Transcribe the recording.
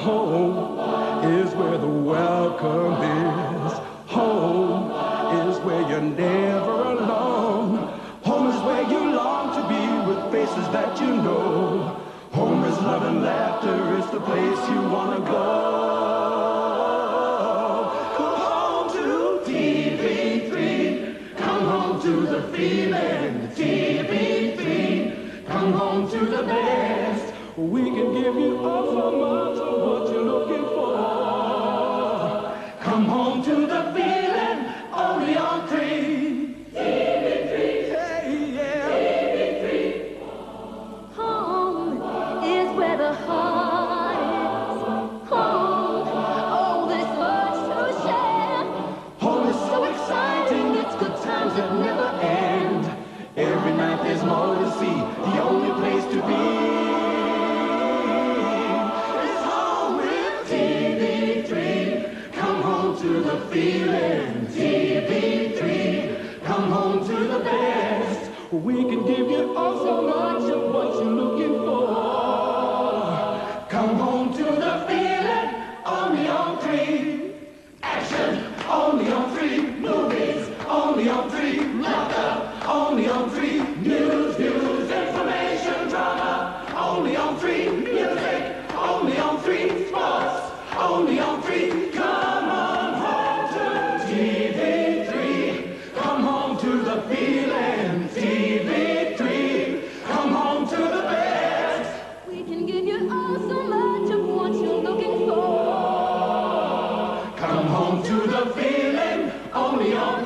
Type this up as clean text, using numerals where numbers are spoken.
Home is where the welcome is. Home is where you're never alone. Home is where you long to be with faces that you know. Home is love and laughter, it's the place you want to go. Come home to TV3. Come home to the feeling. TV3. Come home to the best. We can give you all so much of what you're looking for. Come home to the feeling, only on 3. TV3. Hey, yeah. TV3. Home is where the heart is. Home, oh, there's much to share. Home is so exciting, it's good times that never end. Every night there's more to see, the only place to be. To the feeling, TV3. Come home to the best. We can give you all so much of what you're looking for. Come home to the feeling, only on 3. Action, only on 3. Movies, only on 3. Laughter, only on 3. News, information, drama, only on 3. Music, only on 3. Sports, only on 3. Come on. TV3, come home to the feeling. TV3, come home to the best. We can give you all so much of what you're looking for. Come home to the feeling, only on